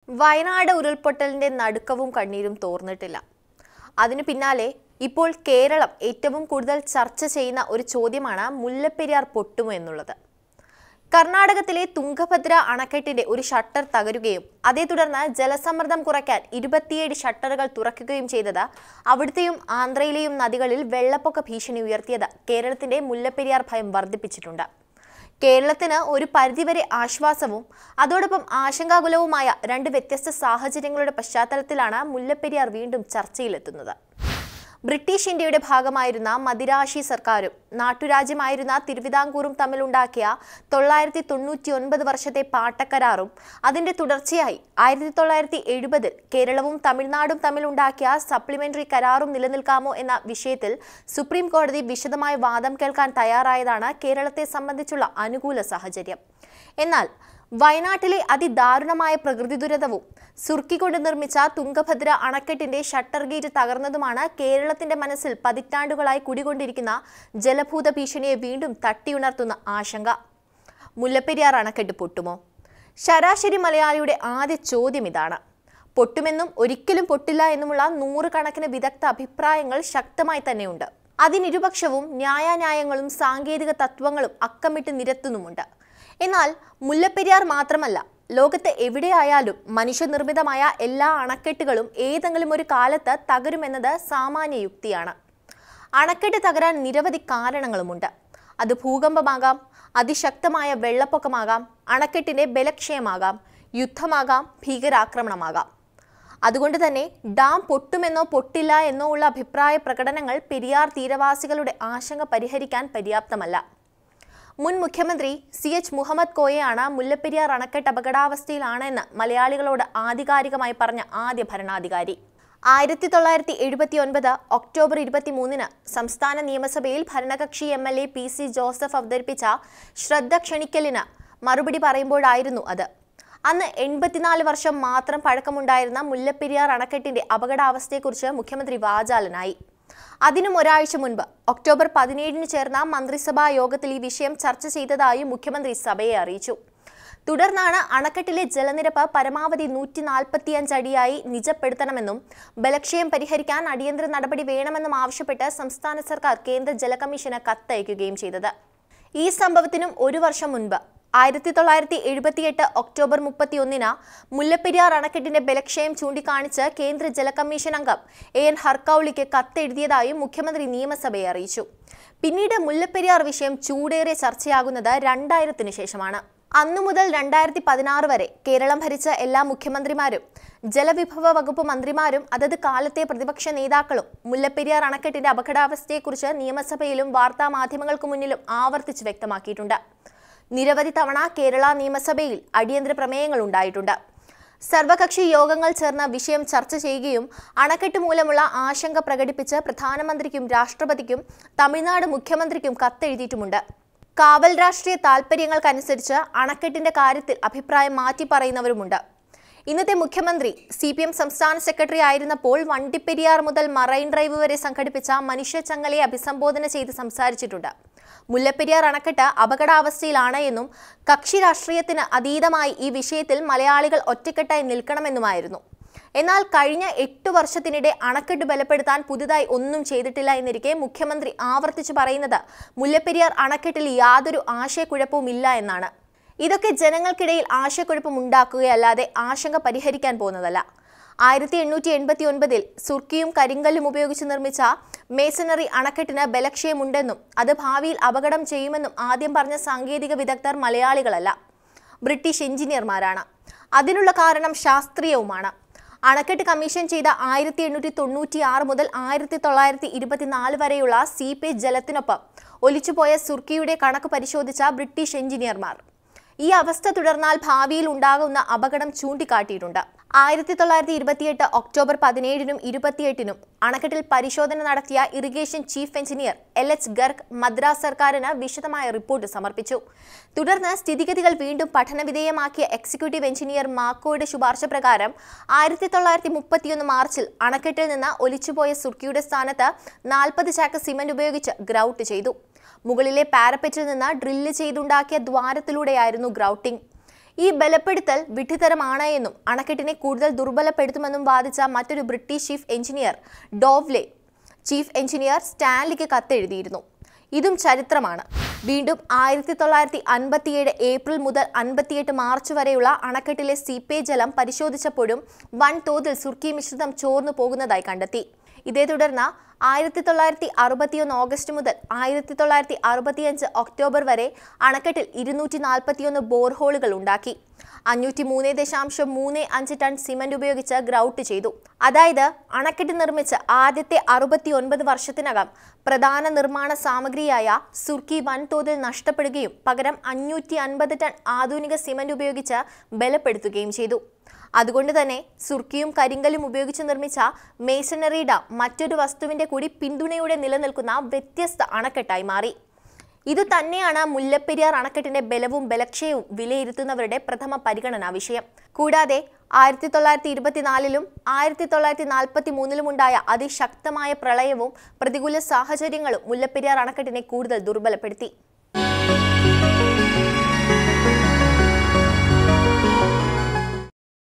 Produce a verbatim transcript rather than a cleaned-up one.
വയനാട് ഉരുൾപൊട്ടലിന്റെ നടുക്കവും കണ്ണീരും തോർന്നിട്ടില്ല. അതിനു പിന്നാലെ ഇപ്പോൾ കേരളം ഏറ്റവും കൂടുതൽ ചർച്ച ചെയ്യുന്ന ഒരു ചോദ്യമാണ് മുല്ലപ്പെരിയാർ പൊട്ടുമോ എന്നുള്ളത്. കർണാടകത്തിലെ തുംഗഭദ്ര അണക്കെട്ടിന്റെ ഒരു ഷട്ടർ തകരുകയും അതേ തുടർന്ന് ജലസമ്മർദ്ദം കുറയ്ക്കാൻ ഇരുപത്തിയേഴ് ഷട്ടറുകൾ തുറക്കുകയും ചെയ്തത് അവിടുത്തെയും ആന്ധ്രയിലെയും നദികളിൽ വെള്ളപ്പൊക്ക ഭീഷണി ഉയർത്തിയത് കേരളത്തിന്റെ മുല്ലപ്പെരിയാർ ഭയം വർദ്ധിപ്പിച്ചിട്ടുണ്ട്. കേരളത്തിന് ഒരു പരിധിവരെ ആശ്വാസവും അതോടൊപ്പം ആശങ്കാകുലവുമായ രണ്ട് വ്യത്യസ്ത സാഹചര്യങ്ങളുടെ പശ്ചാത്തലത്തിലാണ് മുല്ലപ്പെരിയാർ വീണ്ടും ചർച്ചയിലെത്തുന്നത്. ബ്രിട്ടീഷ് ഇന്ത്യയുടെ ഭാഗമായിരുന്ന മദിരാശി സർക്കാരും നാട്ടുരാജ്യമായിരുന്ന തിരുവിതാംകൂറും തമ്മിലുണ്ടാക്കിയ തൊള്ളായിരത്തി തൊണ്ണൂറ്റി ഒൻപത് വർഷത്തെ പാട്ടക്കരാറും അതിന്റെ തുടർച്ചയായി ആയിരത്തി തൊള്ളായിരത്തി എഴുപതിൽ കേരളവും തമിഴ്നാടും തമ്മിലുണ്ടാക്കിയ സപ്ലിമെന്ററി കരാറും നിലനിൽക്കാമോ എന്ന വിഷയത്തിൽ സുപ്രീം കോടതി വിശദമായ വാദം കേൾക്കാൻ തയ്യാറായതാണ് കേരളത്തെ സംബന്ധിച്ചുള്ള അനുകൂല സാഹചര്യം. എന്നാൽ വയനാട്ടിലെ അതിദാരുണമായ പ്രകൃതി ദുരന്തവും സുർക്കിക്കൊണ്ട് നിർമ്മിച്ച തുംഗഭദ്ര അണക്കെട്ടിന്റെ ഷട്ടർ ഗേറ്റ് തകർന്നതുമാണ് കേരളത്തിന്റെ മനസ്സിൽ പതിറ്റാണ്ടുകളായി കുടികൊണ്ടിരിക്കുന്ന ജലഭൂത ഭീഷണിയെ വീണ്ടും തട്ടിയുണർത്തുന്ന ആശങ്ക. മുല്ലപ്പെരിയാർ അണക്കെട്ട് പൊട്ടുമോ? ശരാശരി മലയാളിയുടെ ആദ്യ ചോദ്യം ഇതാണ്. പൊട്ടുമെന്നും ഒരിക്കലും പൊട്ടില്ല എന്നുമുള്ള നൂറുകണക്കിന് വിദഗ്ധ അഭിപ്രായങ്ങൾ ശക്തമായി തന്നെയുണ്ട്. അതിനിരുപക്ഷവും ന്യായാന്യായങ്ങളും സാങ്കേതിക തത്വങ്ങളും അക്കമിട്ട് നിരത്തുന്നുമുണ്ട്. എന്നാൽ മുല്ലപ്പെരിയാർ മാത്രമല്ല, ലോകത്ത് എവിടെയായാലും മനുഷ്യനിർമ്മിതമായ എല്ലാ അണക്കെട്ടുകളും ഏതെങ്കിലും ഒരു കാലത്ത് തകരുമെന്നത് സാമാന്യ യുക്തിയാണ്. അണക്കെട്ട് തകരാൻ നിരവധി കാരണങ്ങളുമുണ്ട്. അത് ഭൂകമ്പമാകാം, അതിശക്തമായ വെള്ളപ്പൊക്കമാകാം, അണക്കെട്ടിന്റെ ബലക്ഷയമാകാം, യുദ്ധമാകാം, ഭീകരാക്രമണമാകാം. അതുകൊണ്ട് തന്നെ ഡാം പൊട്ടുമെന്നോ പൊട്ടില്ല എന്നോ ഉള്ള അഭിപ്രായ പ്രകടനങ്ങൾ പെരിയാർ തീരവാസികളുടെ ആശങ്ക പരിഹരിക്കാൻ പര്യാപ്തമല്ല. മുൻ മുഖ്യമന്ത്രി സി എച്ച് മുഹമ്മദ് കോയയാണ് മുല്ലപ്പെരിയാർ അണക്കെട്ട് അപകടാവസ്ഥയിലാണ് എന്ന് മലയാളികളോട് ആധികാരികമായി പറഞ്ഞ ആദ്യ ഭരണാധികാരി. ആയിരത്തി തൊള്ളായിരത്തി എഴുപത്തി ഒൻപത് ഒക്ടോബർ ഇരുപത്തി മൂന്നിന് സംസ്ഥാന നിയമസഭയിൽ ഭരണകക്ഷി M L A P C Joseph അവതരിപ്പിച്ച ശ്രദ്ധ ക്ഷണിക്കലിന് മറുപടി പറയുമ്പോഴായിരുന്നു അത്. അന്ന് എൺപത്തിനാല് വർഷം മാത്രം പഴക്കമുണ്ടായിരുന്ന മുല്ലപ്പെരിയാർ അണക്കെട്ടിന്റെ അപകടാവസ്ഥയെക്കുറിച്ച് മുഖ്യമന്ത്രി വാചാലനായി. അതിനും ഒരാഴ്ച മുൻപ് ഒക്ടോബർ പതിനേഴിന് ചേർന്ന മന്ത്രിസഭാ യോഗത്തിൽ ഈ വിഷയം ചർച്ച ചെയ്തതായി മുഖ്യമന്ത്രി സഭയെ അറിയിച്ചു. തുടർന്നാണ് അണക്കെട്ടിലെ ജലനിരപ്പ് പരമാവധി നൂറ്റി നാൽപ്പത്തിയഞ്ച് അടിയായി നിജപ്പെടുത്തണമെന്നും ബലക്ഷയം പരിഹരിക്കാൻ അടിയന്തര നടപടി വേണമെന്നും ആവശ്യപ്പെട്ട് സംസ്ഥാന സർക്കാർ കേന്ദ്ര ജല കമ്മീഷന് കത്തയക്കുകയും ചെയ്തത്. ഈ സംഭവത്തിനും ഒരു വർഷം മുൻപ് ആയിരത്തി തൊള്ളായിരത്തി എഴുപത്തിയെട്ട് ഒക്ടോബർ മുപ്പത്തി ഒന്നിന് മുല്ലപ്പെരിയാർ അണക്കെട്ടിന്റെ ബലക്ഷയം ചൂണ്ടിക്കാണിച്ച് കേന്ദ്ര ജല കമ്മീഷൻ അംഗം എ എൻ ഹർക്കൌളിക്ക് കത്തെഴുതിയതായും മുഖ്യമന്ത്രി നിയമസഭയെ അറിയിച്ചു. പിന്നീട് മുല്ലപ്പെരിയാർ വിഷയം ചൂടേറെ ചർച്ചയാകുന്നത് രണ്ടായിരത്തിന് ശേഷമാണ്. അന്നു മുതൽ രണ്ടായിരത്തി പതിനാറ് വരെ കേരളം ഭരിച്ച എല്ലാ മുഖ്യമന്ത്രിമാരും ജലവിഭവ വകുപ്പ് മന്ത്രിമാരും അതത് കാലത്തെ പ്രതിപക്ഷ നേതാക്കളും മുല്ലപ്പെരിയാർ അണക്കെട്ടിന്റെ അപകടാവസ്ഥയെക്കുറിച്ച് നിയമസഭയിലും വാർത്താ മാധ്യമങ്ങൾക്ക് മുന്നിലും ആവർത്തിച്ച് വ്യക്തമാക്കിയിട്ടുണ്ട്. നിരവധി തവണ കേരള നിയമസഭയിൽ അടിയന്തര പ്രമേയങ്ങൾ ഉണ്ടായിട്ടുണ്ട്. സർവകക്ഷി യോഗങ്ങൾ ചേർന്ന വിഷയം ചർച്ച ചെയ്യുകയും അണക്കെട്ട് മൂലമുള്ള ആശങ്ക പ്രകടിപ്പിച്ച് പ്രധാനമന്ത്രിക്കും രാഷ്ട്രപതിക്കും തമിഴ്നാട് മുഖ്യമന്ത്രിക്കും കത്തെഴുതിയിട്ടുമുണ്ട്. കാവൽ രാഷ്ട്രീയ താൽപര്യങ്ങൾക്കനുസരിച്ച് അണക്കെട്ടിന്റെ കാര്യത്തിൽ അഭിപ്രായം മാറ്റി പറയുന്നവരുമുണ്ട്. ഇന്നത്തെ മുഖ്യമന്ത്രി സി പി എം സംസ്ഥാന സെക്രട്ടറി ആയിരുന്നപ്പോൾ വണ്ടിപ്പെരിയാർ മുതൽ മറൈൻ ഡ്രൈവ് വരെ സംഘടിപ്പിച്ച മനുഷ്യച്ചങ്ങലയെ അഭിസംബോധന ചെയ്ത് സംസാരിച്ചിട്ടുണ്ട്. മുല്ലപ്പെരിയാർ അണക്കെട്ട് അപകടാവസ്ഥയിലാണ് എന്നും കക്ഷി രാഷ്ട്രീയത്തിന് അതീതമായി ഈ വിഷയത്തിൽ മലയാളികൾ ഒറ്റക്കെട്ടായി നിൽക്കണമെന്നുമായിരുന്നു. എന്നാൽ കഴിഞ്ഞ എട്ടു വർഷത്തിനിടെ അണക്കെട്ട് ബലപ്പെടുത്താൻ പുതുതായി ഒന്നും ചെയ്തിട്ടില്ല എന്നിരിക്കെ മുഖ്യമന്ത്രി ആവർത്തിച്ചു പറയുന്നത് മുല്ലപ്പെരിയാർ അണക്കെട്ടിൽ യാതൊരു ആശയക്കുഴപ്പവും ഇല്ല എന്നാണ്. ഇതൊക്കെ ജനങ്ങൾക്കിടയിൽ ആശയക്കുഴപ്പം ഉണ്ടാക്കുകയല്ലാതെ ആശങ്ക പരിഹരിക്കാൻ പോകുന്നതല്ല. ആയിരത്തി എണ്ണൂറ്റി എൺപത്തി ഒൻപതിൽ സുർക്കിയും കരിങ്കല്ലും ഉപയോഗിച്ച് നിർമ്മിച്ച മേസണറി അണക്കെട്ടിന് ബലക്ഷയമുണ്ടെന്നും അത് ഭാവിയിൽ അപകടം ചെയ്യുമെന്നും ആദ്യം പറഞ്ഞ സാങ്കേതിക വിദഗ്ധർ മലയാളികളല്ല, ബ്രിട്ടീഷ് എഞ്ചിനീയർമാരാണ്. അതിനുള്ള കാരണം ശാസ്ത്രീയവുമാണ്. അണക്കെട്ട് കമ്മീഷൻ ചെയ്ത ആയിരത്തി എണ്ണൂറ്റി തൊണ്ണൂറ്റി ആറ് മുതൽ ആയിരത്തി തൊള്ളായിരത്തി ഇരുപത്തിനാല് വരെയുള്ള സീപ്പേജ് ജലത്തിനൊപ്പം ഒലിച്ചുപോയ സുർക്കിയുടെ കണക്ക് പരിശോധിച്ച ബ്രിട്ടീഷ് എഞ്ചിനീയർമാർ ഈ അവസ്ഥ തുടർന്നാൽ ഭാവിയിൽ ഉണ്ടാകുന്ന അപകടം ചൂണ്ടിക്കാട്ടിയിട്ടുണ്ട്. ആയിരത്തി തൊള്ളായിരത്തി ഇരുപത്തിയെട്ട് ഒക്ടോബർ പതിനേഴിനും ഇരുപത്തിയെട്ടിനും അണക്കെട്ടിൽ പരിശോധന നടത്തിയ irrigation chief engineer L H Garg Madras സർക്കാരിന് വിശദമായ റിപ്പോർട്ട് സമർപ്പിച്ചു. തുടർന്ന് സ്ഥിതിഗതികൾ വീണ്ടും പഠനവിധേയമാക്കിയ എക്സിക്യൂട്ടീവ് എഞ്ചിനീയർ മാക്കോയുടെ ശുപാർശ പ്രകാരം ആയിരത്തി തൊള്ളായിരത്തി മുപ്പത്തിയൊന്ന് മാർച്ചിൽ അണക്കെട്ടിൽ നിന്ന് ഒലിച്ചുപോയ സുർക്കിയുടെ സ്ഥാനത്ത് നാൽപ്പത് ചാക്ക് സിമന്റ് ഉപയോഗിച്ച് ഗ്രൗട്ട് ചെയ്തു. മുകളിലെ പാരപ്പറ്റിൽ നിന്ന് ഡ്രില്ല് ചെയ്തുണ്ടാക്കിയ ദ്വാരത്തിലൂടെയായിരുന്നു ഗ്രൗട്ടിംഗ്. ഈ ബലപ്പെടുത്തൽ വിഡ്ഢിത്തരമാണ് എന്നും അണക്കെട്ടിനെ കൂടുതൽ ദുർബലപ്പെടുത്തുമെന്നും വാദിച്ച മറ്റൊരു British chief engineer Dowley chief engineer സ്റ്റാൻലിക്ക് കത്തെഴുതിയിരുന്നു. ഇതും ചരിത്രമാണ്. വീണ്ടും ആയിരത്തി തൊള്ളായിരത്തി അൻപത്തിയേഴ് ഏപ്രിൽ മുതൽ അൻപത്തിയെട്ട് മാർച്ച് വരെയുള്ള അണക്കെട്ടിലെ സീപ്പേജ് ജലം പരിശോധിച്ചപ്പോഴും വൻതോതിൽ സുർക്കി മിശ്രിതം ചോർന്നു പോകുന്നതായി കണ്ടെത്തി. ഇതേ തുടർന്ന് ആയിരത്തി തൊള്ളായിരത്തി അറുപത്തിയൊന്ന് ഓഗസ്റ്റ് മുതൽ ആയിരത്തി തൊള്ളായിരത്തി അറുപത്തിയഞ്ച് ഒക്ടോബർ വരെ അണക്കെട്ടിൽ ഇരുന്നൂറ്റി നാൽപ്പത്തിയൊന്ന് ബോർഹോളുകൾ ഉണ്ടാക്കി. അഞ്ഞൂറ്റി മൂന്ന് ദശാംശം മൂന്ന് അഞ്ച് ടൺ സിമന്റ് ഉപയോഗിച്ച് ഗ്രൗട്ട് ചെയ്തു. അതായത് അണക്കെട്ട് നിർമ്മിച്ച് ആദ്യത്തെ അറുപത്തി ഒൻപത് വർഷത്തിനകം പ്രധാന നിർമ്മാണ സാമഗ്രിയായ സുർക്കി വൻതോതിൽ നഷ്ടപ്പെടുകയും പകരം അഞ്ഞൂറ്റി അൻപത് ടൺ ആധുനിക സിമന്റ് ഉപയോഗിച്ച് ബലപ്പെടുത്തുകയും ചെയ്തു. അതുകൊണ്ട് തന്നെ സുർക്കിയും കരിങ്കല്ലും ഉപയോഗിച്ച് നിർമ്മിച്ച മേസണറി ഡാം മറ്റൊരു വസ്തുവിന്റെ കൂടി പിന്തുണയോടെ നിലനിൽക്കുന്ന വ്യത്യസ്ത അണക്കെട്ടായി മാറി. ഇത് തന്നെയാണ് മുല്ലപ്പെരിയാർ അണക്കെട്ടിന്റെ ബലവും ബലക്ഷയവും വിലയിരുത്തുന്നവരുടെ പ്രഥമ പരിഗണനാ വിഷയം. കൂടാതെ ആയിരത്തി തൊള്ളായിരത്തി ഇരുപത്തിനാലിലും ആയിരത്തി തൊള്ളായിരത്തി നാൽപ്പത്തി മൂന്നിലും ഉണ്ടായ അതിശക്തമായ പ്രളയവും പ്രതികൂല സാഹചര്യങ്ങളും മുല്ലപ്പെരിയാർ അണക്കെട്ടിനെ കൂടുതൽ ദുർബലപ്പെടുത്തി.